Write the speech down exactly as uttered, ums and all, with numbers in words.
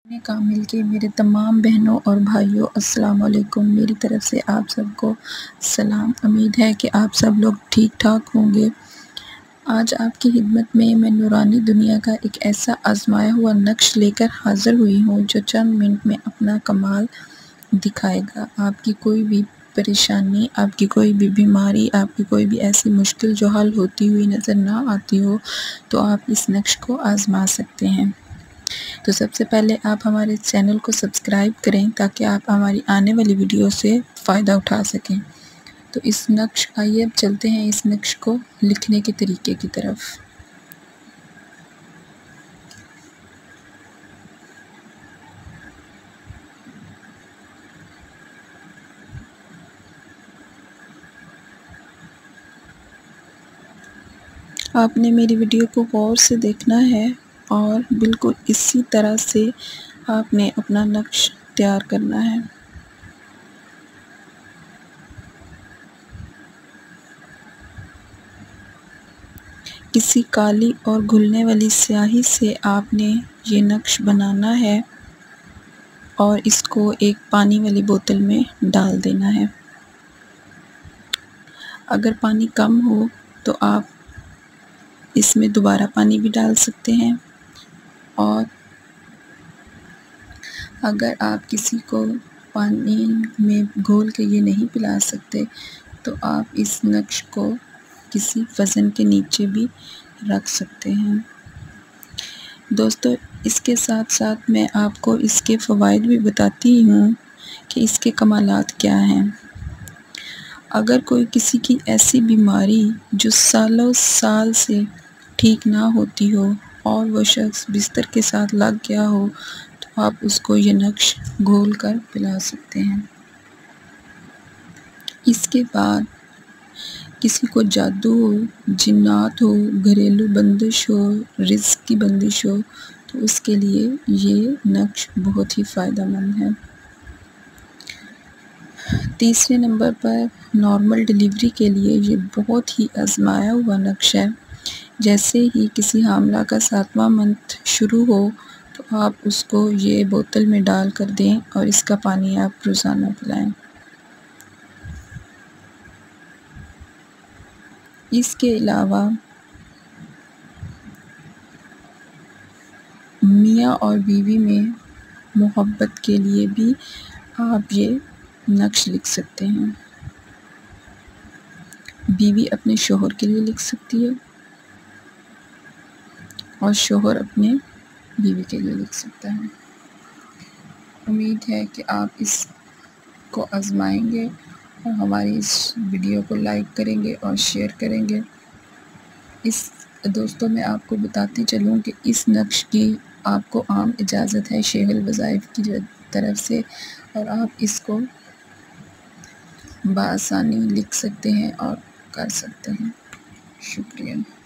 نے کامل کے میرے تمام بہنوں اور بھائیوں السلام علیکم۔ میری طرف سے آپ سب کو سلام۔ امید ہے کہ آپ سب لوگ ٹھیک ٹھاک ہوں گے۔ آج آپ کی خدمت میں میں نورانی دنیا کا ایک ایسا آزمایا ہوا نقش لے کر حاضر ہوئی ہوں جو چند منٹ میں اپنا کمال دکھائے گا۔ آپ کی کوئی بھی پریشانی، آپ کی کوئی بھی بیماری، آپ کی کوئی بھی ایسی مشکل جو حل ہوتی ہوئی نظر نہ آتی ہو تو آپ اس نقش کو آزما سکتے ہیں۔ تو سب سے پہلے آپ ہمارے چینل کو سبسکرائب کریں تاکہ آپ ہماری آنے والی ویڈیو سے فائدہ اٹھا سکیں۔ تو اس نقش آئیے اب چلتے ہیں اس نقش کو لکھنے کے طریقے کی طرف۔ آپ نے میری ویڈیو کو غور سے دیکھنا ہے اور بالکل اسی طرح سے آپ نے اپنا نقش تیار کرنا ہے۔ کسی کالی اور گھلنے والی سیاہی سے آپ نے یہ نقش بنانا ہے اور اس کو ایک پانی والی بوتل میں ڈال دینا ہے۔ اگر پانی کم ہو تو آپ اس میں دوبارہ پانی بھی ڈال سکتے ہیں، اور اگر آپ کسی کو پانی میں گھول کے یہ نہیں پلا سکتے تو آپ اس نقش کو کسی وزن کے نیچے بھی رکھ سکتے ہیں۔ دوستو، اس کے ساتھ ساتھ میں آپ کو اس کے فوائد بھی بتاتی ہوں کہ اس کے کمالات کیا ہیں۔ اگر کوئی کسی کی ایسی بیماری جو سالوں سال سے ٹھیک نہ ہوتی ہو اور وہ شخص بستر کے ساتھ لگ گیا ہو تو آپ اس کو یہ نقش گھول کر پلا سکتے ہیں۔ اس کے بعد کسی کو جادو ہو، جنات ہو، گھریلو بندش ہو، رزق کی بندش ہو تو اس کے لیے یہ نقش بہت ہی فائدہ مند ہے۔ تیسرے نمبر پر نارمل ڈیلیوری کے لیے یہ بہت ہی آزمایا ہوا نقش ہے۔ جیسے ہی کسی حاملہ کا ساتواں منتھ شروع ہو تو آپ اس کو یہ بوتل میں ڈال کر دیں اور اس کا پانی آپ روزانہ پلائیں۔ اس کے علاوہ میاں اور بیوی میں محبت کے لیے بھی آپ یہ نقش لکھ سکتے ہیں۔ بیوی اپنے شوہر کے لیے لکھ سکتی ہے اور شوہر اپنے بیوی کے لیے لکھ سکتا ہے۔ امید ہے کہ آپ اس کو آزمائیں گے اور ہماری اس ویڈیو کو لائک کریں گے اور شیئر کریں گے۔ اس دوستوں میں آپ کو بتاتی چلوں کہ اس نقش کی آپ کو عام اجازت ہے شیخ الوظائف کی طرف سے، اور آپ اس کو بآسانی لکھ سکتے ہیں اور کر سکتے ہیں۔ شکریہ۔